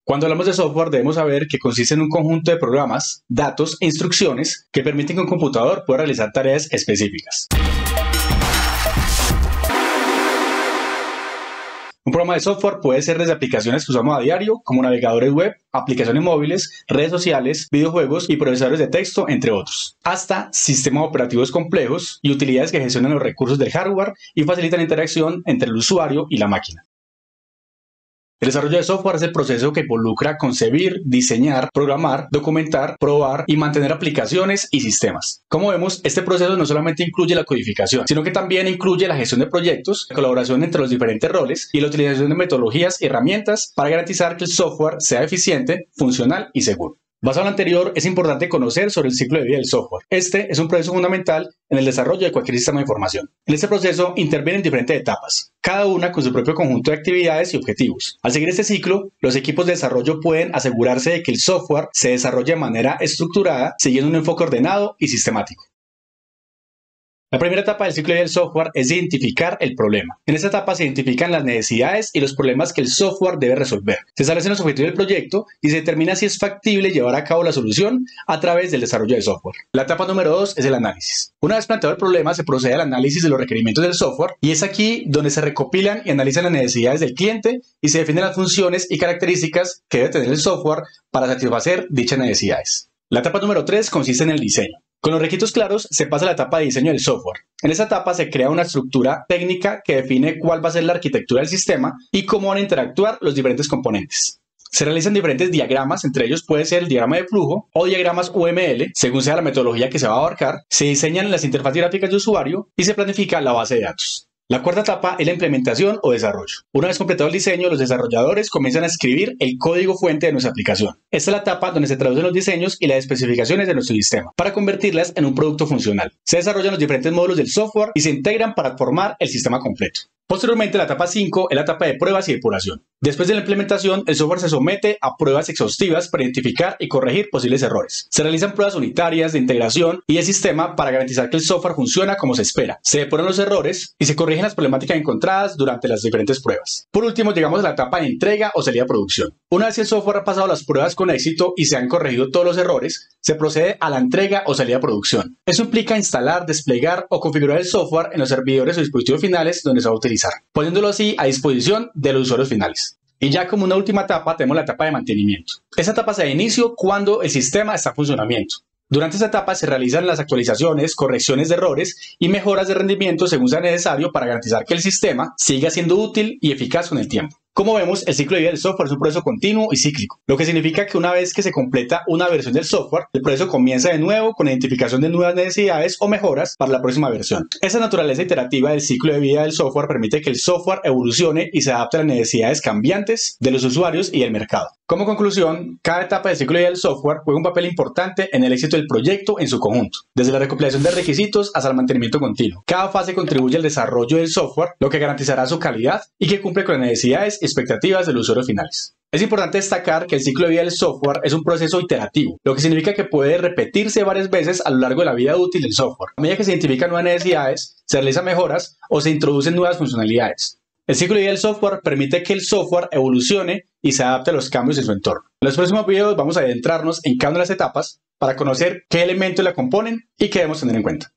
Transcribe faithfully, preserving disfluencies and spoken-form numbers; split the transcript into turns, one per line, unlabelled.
Cuando hablamos de software debemos saber que consiste en un conjunto de programas, datos e instrucciones que permiten que un computador pueda realizar tareas específicas. Un programa de software puede ser desde aplicaciones que usamos a diario, como navegadores web, aplicaciones móviles, redes sociales, videojuegos y procesadores de texto, entre otros, hasta sistemas operativos complejos y utilidades que gestionan los recursos del hardware y facilitan la interacción entre el usuario y la máquina. El desarrollo de software es el proceso que involucra concebir, diseñar, programar, documentar, probar y mantener aplicaciones y sistemas. Como vemos, este proceso no solamente incluye la codificación, sino que también incluye la gestión de proyectos, la colaboración entre los diferentes roles y la utilización de metodologías y herramientas para garantizar que el software sea eficiente, funcional y seguro. Basado en lo anterior, es importante conocer sobre el ciclo de vida del software. Este es un proceso fundamental en el desarrollo de cualquier sistema de información. En este proceso intervienen diferentes etapas, cada una con su propio conjunto de actividades y objetivos. Al seguir este ciclo, los equipos de desarrollo pueden asegurarse de que el software se desarrolle de manera estructurada, siguiendo un enfoque ordenado y sistemático. La primera etapa del ciclo de vida del software es identificar el problema. En esta etapa se identifican las necesidades y los problemas que el software debe resolver. Se establecen los objetivos del proyecto y se determina si es factible llevar a cabo la solución a través del desarrollo de software. La etapa número dos es el análisis. Una vez planteado el problema, se procede al análisis de los requerimientos del software y es aquí donde se recopilan y analizan las necesidades del cliente y se definen las funciones y características que debe tener el software para satisfacer dichas necesidades. La etapa número tres consiste en el diseño. Con los requisitos claros se pasa a la etapa de diseño del software. En esta etapa se crea una estructura técnica que define cuál va a ser la arquitectura del sistema y cómo van a interactuar los diferentes componentes. Se realizan diferentes diagramas, entre ellos puede ser el diagrama de flujo o diagramas U M L, según sea la metodología que se va a abarcar. Se diseñan las interfaces gráficas de usuario y se planifica la base de datos. La cuarta etapa es la implementación o desarrollo. Una vez completado el diseño, los desarrolladores comienzan a escribir el código fuente de nuestra aplicación. Esta es la etapa donde se traducen los diseños y las especificaciones de nuestro sistema para convertirlas en un producto funcional. Se desarrollan los diferentes módulos del software y se integran para formar el sistema completo. Posteriormente, la etapa cinco es la etapa de pruebas y depuración. Después de la implementación, el software se somete a pruebas exhaustivas para identificar y corregir posibles errores. Se realizan pruebas unitarias de integración y de sistema para garantizar que el software funciona como se espera. Se depuran los errores y se corrigen las problemáticas encontradas durante las diferentes pruebas. Por último, llegamos a la etapa de entrega o salida a producción. Una vez que el software ha pasado las pruebas con éxito y se han corregido todos los errores, se procede a la entrega o salida a producción. Eso implica instalar, desplegar o configurar el software en los servidores o dispositivos finales donde se va a utilizar, poniéndolo así a disposición de los usuarios finales. Y ya como una última etapa tenemos la etapa de mantenimiento. Esta etapa se da inicio cuando el sistema está en funcionamiento. Durante esta etapa se realizan las actualizaciones, correcciones de errores y mejoras de rendimiento según sea necesario para garantizar que el sistema siga siendo útil y eficaz con el tiempo. Como vemos, el ciclo de vida del software es un proceso continuo y cíclico, lo que significa que una vez que se completa una versión del software, el proceso comienza de nuevo con la identificación de nuevas necesidades o mejoras para la próxima versión. Esa naturaleza iterativa del ciclo de vida del software permite que el software evolucione y se adapte a las necesidades cambiantes de los usuarios y del mercado. Como conclusión, cada etapa del ciclo de vida del software juega un papel importante en el éxito del proyecto en su conjunto, desde la recopilación de requisitos hasta el mantenimiento continuo. Cada fase contribuye al desarrollo del software, lo que garantizará su calidad y que cumple con las necesidades y expectativas de los usuarios finales. Es importante destacar que el ciclo de vida del software es un proceso iterativo, lo que significa que puede repetirse varias veces a lo largo de la vida útil del software. A medida que se identifican nuevas necesidades, se realizan mejoras o se introducen nuevas funcionalidades. El ciclo de vida del software permite que el software evolucione y se adapte a los cambios en su entorno. En los próximos videos vamos a adentrarnos en cada una de las etapas para conocer qué elementos la componen y qué debemos tener en cuenta.